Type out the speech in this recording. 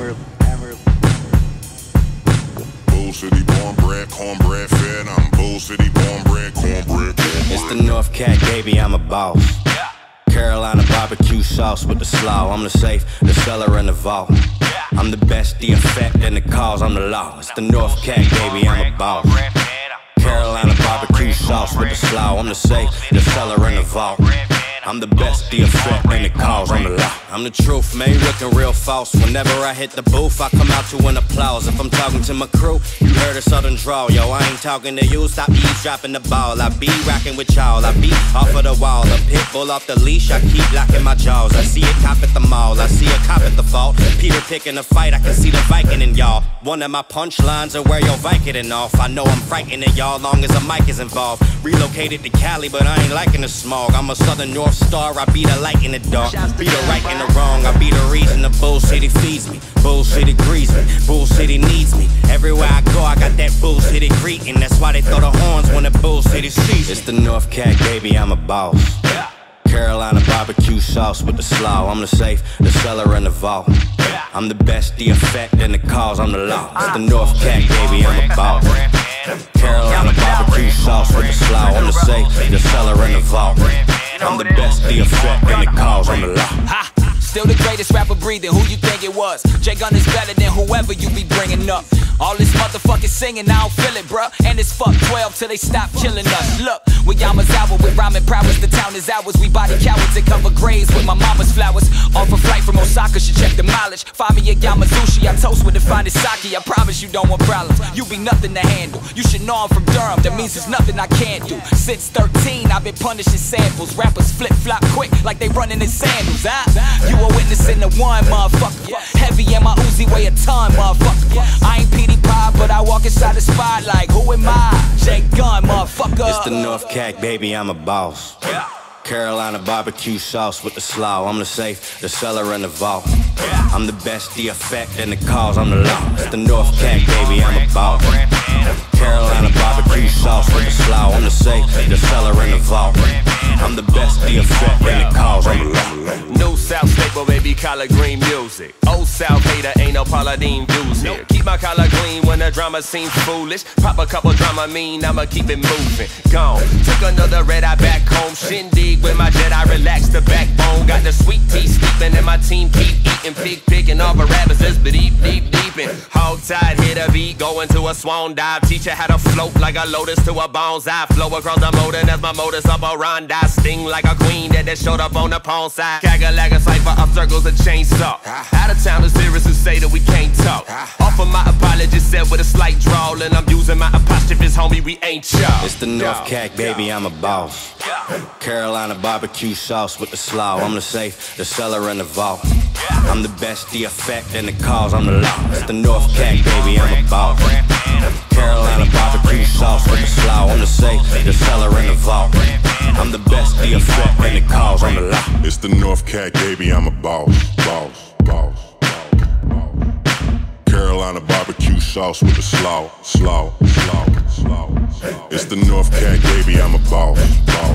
Bull City cornbread fed. I'm Bull City cornbread. It's the North Cat, baby, I'm a boss. Carolina barbecue sauce with the slaw. I'm the safe, the cellar, and the vault. I'm the best, the effect, and the cause, I'm the law. It's the North Cat, baby, I'm a boss. Carolina barbecue sauce with the slaw. I'm the safe, the cellar, and the vault. I'm the best, the effect, and the cause, I'm the law. I'm the truth, man, you looking real false. Whenever I hit the booth, I come out to an applause. If I'm talking to my crew, you heard a southern drawl. Yo, I ain't talking to you, stop eavesdropping the ball. I be rocking with y'all, I be off of the wall. A pit bull off the leash, I keep locking my jaws. I see a cop at the mall, I see a cop at the fault. Peter picking a fight, I can see the Viking in y'all. One of my punchlines are where your Vicodin off. I know I'm frightening y'all long as a mic is involved. Relocated to Cali, but I ain't liking the smog. I'm a southern North Star, I be the light in the dark. Be the right and the wrong, I be the reason the Bull City feeds me. Bull City greets me, Bull City needs me. Everywhere I go, I got that Bull City greeting. That's why they throw the horns when the Bull City sees. It's the North Cat, baby, I'm a boss. Carolina barbecue sauce with the slaw. I'm the safe, the cellar, and the vault. I'm the best, the effect, and the cause, I'm the law. It's the North Cat, baby, I'm a boss. Carolina barbecue sauce with the slaw. I'm the safe, the cellar, and the vault. I'm the best, the effect, and the cause, I'm the law. Still the greatest rapper breathing, who you think it was? Jay Gunn is better than whoever you be bringing up. All this motherfucking singing, I don't feel it, bruh. And it's fuck 12 till they stop killing us. Look, we Yamazawa with rhyming prowess. The town is ours, we body cowards and cover graves with my mama's flowers. Off a flight from Osaka, should check the mileage. Find me a Yamazushi, I toast with the finest sake. I promise you don't want problems, you be nothing to handle. You should know I'm from Durham, that means there's nothing I can't do. Since 13, I've been punishing samples. Rappers flip-flop quick like they running in sandals, You a witness in the one, motherfucker. Heavy in my Uzi, weigh a ton, motherfucker. I ain't Petey Pie, but I walk inside the spot like, who am I? Jay Gunn, motherfucker. It's the North Cat, baby, I'm a boss. Carolina barbecue sauce with the slaw. I'm the safe, the cellar, and the vault. I'm the best, the effect, and the cause, I'm the law. It's the North Cat, baby, I'm a boss. Carolina barbecue sauce with the slaw. I'm the safe, the cellar, and the vault. I'm the best, the effect, and the cause, I'm the law. New South staple, baby, collard green music. Old South hater, ain't no Paula Deen views here. Keep my collar clean when the drama seems foolish. Pop a couple drama mean, I'ma keep it moving. Gone, took another red eye back home. Shindig with my jet, I relax the backbone. Got the sweet tea steeping and my team keep eating. Picking all the rabbits, but deep in. Hog tied, hit a beat, going to a swan dive. Teach you how to float like a lotus to a bonsai. Flow across the motor as my motor's up a ronda. Sting like a queen that showed up on the pawn side. Like a cipher of circles, a chainsaw. Out of town is serious who say that we can't talk. Off of my apology said with a slight drawl. And I'm using my apostrophes, homie, we ain't y'all. It's the North Cat, baby, I'm a boss. Carolina barbecue sauce with the slaw. I'm the safe, the cellar, and the vault. I'm the best, the effect, and the cause, I'm the law. It's the North Cat, baby, I'm a boss. Carolina barbecue sauce with the slaw. I'm the safe, the cellar, and the vault. I'm the best, the effect, and the cause, I'm the law. It's the North Cat, baby, I'm a boss. Carolina barbecue sauce with the slaw. It's the North Cat, baby, I'm a boss.